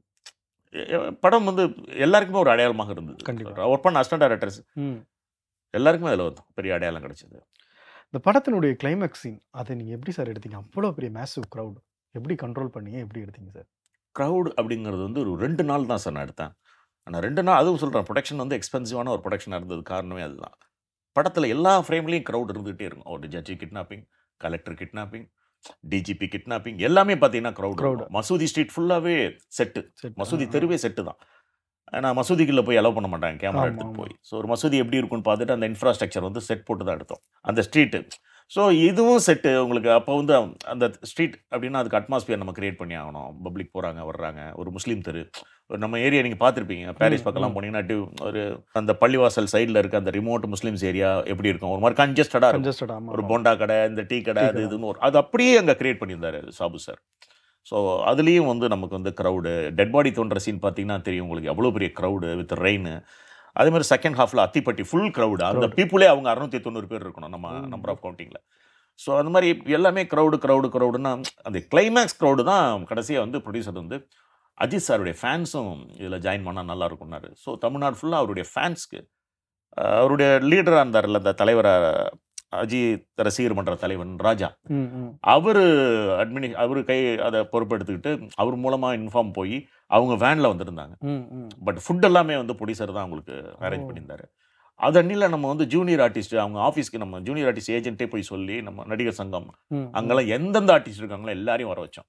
எ- படம் வந்து எல்லாருக்குமே ஒரு அடையாளமாக இருந்தது. கண்டிப்பா. ஒர்க் பண்ண அசிஸ்டன்ட் டைரக்டர்ஸ் ம். எல்லாருக்குமே அதில் வந்து பெரிய அடையாளம் கிடைச்சது. இந்த படத்தினுடைய கிளைமேக்ஸ் சீன் அதை நீங்க எப்படி சார் எடுத்தீங்க? அவ்வளோ பெரிய மேசிவ் க்ரௌட் எப்படி கண்ட்ரோல் பண்ணி எப்படி எடுத்தீங்க சார்? க்ரௌட் அப்படிங்கிறது வந்து ஒரு ரெண்டு நாள் தான் சார் நான் எடுத்தேன். ஆனால் ரெண்டு நாள் அதுவும் சொல்கிறேன், ப்ரொடக்ஷன் வந்து எக்ஸ்பென்சிவான ஒரு ப்ரொடக்ஷனாக இருந்தது. காரணமே அதுதான். படத்தில் எல்லா ஃப்ரேம்லேயும் க்ரௌட் இருந்துகிட்டே இருக்கும். ஒரு judge kidnapping, collector kidnapping, DGP kidnapping, எல்லாமே பார்த்தீங்கன்னா க்ரௌட். Crowd. மசூதி ஸ்ட்ரீட் ஃபுல்லாகவே செட்டு, சரி. மசூதி ஆ, ஆ. தெருவே செட்டு தான். ஏன்னா மசூதிக்குள்ளே போய் அலோவ் பண்ண மாட்டாங்க கேமரா ஆமா, எடுத்துகிட்டு ஆமா. போய். ஸோ ஒரு மசூதி எப்படி இருக்குன்னு பார்த்துட்டு அந்த இன்ஃப்ராஸ்ட்ரக்சர் வந்து செட் போட்டு தான் எடுத்தோம், அந்த ஸ்ட்ரீட்டு. ஸோ இதுவும் செட்டு உங்களுக்கு. அப்போ வந்து அந்த ஸ்ட்ரீட் அப்படின்னா அதுக்கு அட்மாஸ்பியர் நம்ம கிரியேட் பண்ணி ஆகணும். பப்ளிக் போகிறாங்க வர்றாங்க. ஒரு முஸ்லீம் தெரு, ஒரு நம்ம ஏரியா நீங்கள் பார்த்துருப்பீங்க, பாரிஸ் ம், பக்கம்லாம் ம். போனீங்கன்னா டி- ஒரு அந்த பள்ளிவாசல் சைடில் இருக்க அந்த ரிமோட் முஸ்லீம்ஸ் ஏரியா எப்படி இருக்கும், ஒரு மாதிரி கன்ஜஸ்டடாக இருக்கும். Congested, ஆமா, ஒரு ஆமா. போண்டா கடை, இந்த டீ கடை, டீ அது கடை. இதுன்னு ஒரு அது அப்படியே அங்கே கிரியேட் பண்ணியிருந்தாரு சாபு சார். ஸோ அதுலேயும் வந்து நமக்கு வந்து க்ரௌடு, டெட் பாடி தோன்ற சீன் பார்த்தீங்கன்னா தெரியும் உங்களுக்கு எவ்வளோ பெரிய க்ரௌடு வித் ரெயின். அதே மாதிரி செகண்ட் ஹாஃபில் அத்திப்பட்டி ஃபுல் க்ரௌடு. அந்த Crowd. பீப்புளே அவங்க அறுநூத்தி தொண்ணூறு பேர் இருக்கணும் நம்ம ம். Number of கவுண்டிங்கில். ஸோ அந்த மாதிரி எல்லாமே க்ரௌடு க்ரௌடு க்ரௌடுன்னா அந்த கிளைமேக்ஸ் க்ரௌடு தான் கடைசியாக வந்து ப்ரொடியூசர் வந்து அஜித் சாருடைய ஃபேன்ஸும் இதில் ஜாயின் பண்ணால் நல்லா இருக்கும்னாரு. ஸோ தமிழ்நாடு ஃபுல்லாக அவருடைய ஃபேன்ஸ்க்கு அவருடைய லீடராக இருந்தார்ல, அந்த தலைவராக அஜித் ரசிகர் மன்ற தலைவன் ராஜா, ம், ம். அவர் அட்மினி அவர் கை அதை பொறுப்பெடுத்துக்கிட்டு அவர் மூலமாக இன்ஃபார்ம் போய் அவங்க வேனில் வந்திருந்தாங்க. ம், ம். பட் ஃபுட் எல்லாமே வந்து ப்ரொடியூசர் தான் அவங்களுக்கு அரேஞ்ச் ஓ. பண்ணியிருந்தாரு. அது அன்னில நம்ம வந்து ஜூனியர் ஆர்டிஸ்ட் அவங்க ஆஃபீஸ்க்கு நம்ம ஜூனியர் ஆர்டிஸ்ட் ஏஜென்ட்டே போய் சொல்லி நம்ம நடிகர் சங்கம் ம், ம். அங்கெல்லாம் எந்தெந்த ஆர்டிஸ்ட் இருக்காங்களோ எல்லாரையும் வர வச்சோம்.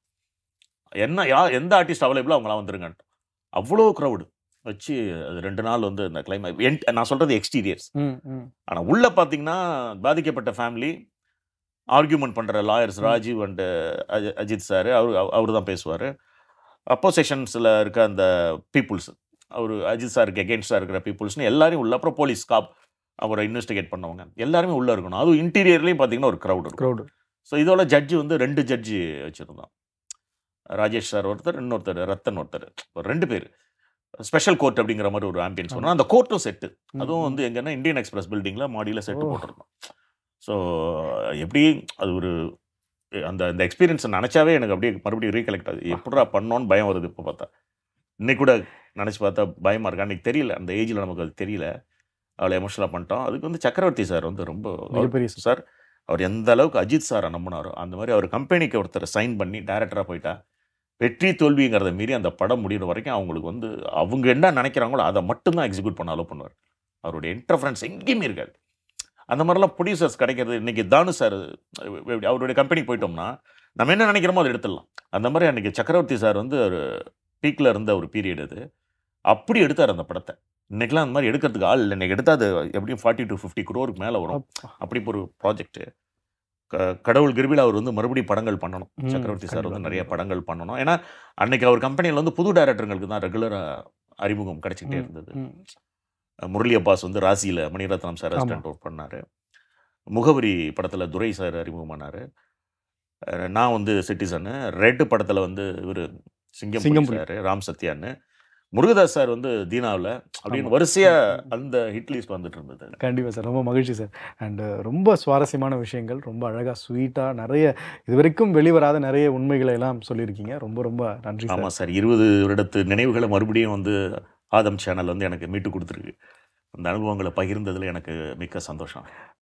என்ன யா எந்த ஆர்டிஸ்ட் அவைலபிளோ அவங்களாம் வந்துருங்கன்ட்டு அவ்வளோ க்ரௌடு வச்சு அது ரெண்டு நாள் வந்து இந்த கிளைமேக்ஸ். நான் சொல்கிறது எக்ஸ்டீரியர்ஸ். ம், ம். ஆனால் உள்ளே பார்த்தீங்கன்னா பாதிக்கப்பட்ட ஃபேமிலி, ஆர்கியூமெண்ட் பண்ணுற லாயர்ஸ் ம். ராஜீவ் அண்டு அஜித் சார், அவர் அவர் தான் பேசுவார். அப்போசிஷன்ஸில் இருக்க அந்த பீப்புள்ஸ், அவர் அஜித் சாருக்கு எகெயின்ஸ்டாக இருக்கிற பீப்புள்ஸ்னு எல்லாரையும் உள்ள, அப்புறம் போலீஸ் காப் அவரை இன்வெஸ்டிகேட் பண்ணவங்க எல்லாருமே உள்ளே இருக்கணும். அதுவும் இன்டீரியர்லேயும் பார்த்தீங்கன்னா ஒரு க்ரௌட் இருக்கும். Crowd. ஸோ இதோட ஜட்ஜி வந்து ரெண்டு ஜட்ஜி வச்சுருந்தோம். ராஜேஷ் சார் ஒருத்தர், இன்னொருத்தர் ரத்தன் ஒருத்தர், ஒரு ரெண்டு பேர். ஸ்பெஷல் கோர்ட் அப்படிங்கிற மாதிரி ஒரு ஆம்பியன்ஸ் ஆமா. பண்ணோம். அந்த கோர்ட்டும் செட்டு. ம், அதுவும் ம். வந்து எங்கன்னா இந்தியன் எக்ஸ்பிரஸ் பில்டிங்கில் மாடியில் செட்டு ஓ. போட்டிருந்தோம். ஸோ எப்படி அது ஒரு அந்த அந்த எக்ஸ்பீரியன்ஸை நினச்சாவே எனக்கு அப்படியே மறுபடியும் ரீகலெக்ட் ஆகுது. எப்படா பண்ணோன்னு பயம் வருது. இப்போ பார்த்தா இன்னைக்கு கூட நினச்சி பார்த்தா பயமாக இருக்கு. அன்றைக்கி தெரியல, அந்த ஏஜில் நமக்கு அது தெரியல. அவளை எமோஷனலாக பண்ணிட்டோம். அதுக்கு வந்து சக்கரவர்த்தி சார் வந்து ரொம்ப மிகப்பெரிய சார் அவர் எந்த அளவுக்கு அஜித் சாரை நம்பினாரோ அந்த மாதிரி அவர் கம்பெனிக்கு ஒருத்தர் சைன் பண்ணி டைரக்டராக போயிட்டா வெற்றி தோல்விங்கிறத மீறி அந்த படம் முடிகிற வரைக்கும் அவங்களுக்கு வந்து அவங்க என்ன நினைக்கிறாங்களோ அதை மட்டும்தான் எக்ஸிக்யூட் பண்ண அலோவ் பண்ணுவார். அவருடைய இன்டர்ஃபரன்ஸ் எங்கேயுமே இருக்காது. அந்த மாதிரிலாம் ப்ரொடியூசர்ஸ் கிடைக்கிறது இன்றைக்கி தானு சார் அவருடைய கம்பெனிக்கு போயிட்டோம்னா நம்ம என்ன நினைக்கிறோமோ அதை எடுத்துடலாம். அந்த மாதிரி அன்றைக்கி சக்கரவர்த்தி சார் வந்து ஒரு பீக்கில் இருந்த ஒரு பீரியட் அது. அப்படி எடுத்தார் அந்த படத்தை. இன்றைக்கெலாம் அந்த மாதிரி எடுக்கிறதுக்கு ஆள் இல்லை. இன்றைக்கி எடுத்தால் அது எப்படியும் ஃபார்ட்டி டு ஃபிஃப்டி குரோருக்கு மேலே வரும். அப்படி ஒரு ப்ராஜெக்ட்டு. க கடவுள் கிருபியில் அவர் வந்து மறுபடியும் படங்கள் பண்ணணும். சக்கரவர்த்தி சார் வந்து நிறைய படங்கள் பண்ணணும். ஏன்னா அன்றைக்கி அவர் கம்பெனியில் வந்து புது டைரக்டர்களுக்கு தான் ரெகுலராக அறிமுகம் கிடைச்சிக்கிட்டே இருந்தது. முரளி அப்பாஸ் வந்து ராசியில் மணிரத்னம் சார் அசிஸ்டன்ட் ஒர்க் பண்ணார். முகவரி படத்தில் துரை சார் அறிமுகமானார். நான் வந்து சிட்டிசனு. ரெட்டு படத்தில் வந்து இவர் சிங்கம் சார், ராம் சத்யான்னு. முருகதாஸ் சார் வந்து தீனாவில் அப்படின்னு வரிசையாக அந்த ஹிட் லிஸ்ட் வந்துட்டு இருந்தது. கண்டிப்பாக சார், ரொம்ப மகிழ்ச்சி சார். அண்டு ரொம்ப சுவாரஸ்யமான விஷயங்கள், ரொம்ப அழகாக ஸ்வீட்டாக நிறைய இது வரைக்கும் வெளிவராத நிறைய உண்மைகளை எல்லாம் சொல்லியிருக்கீங்க. ரொம்ப ரொம்ப நன்றி. ஆமாம் சார், இருபது வருடத்து நினைவுகளை மறுபடியும் வந்து ஆதம் சேனல் வந்து எனக்கு மீட்டு கொடுத்துருக்கு. அந்த அனுபவங்களை பகிர்ந்ததில் எனக்கு மிக்க சந்தோஷம்.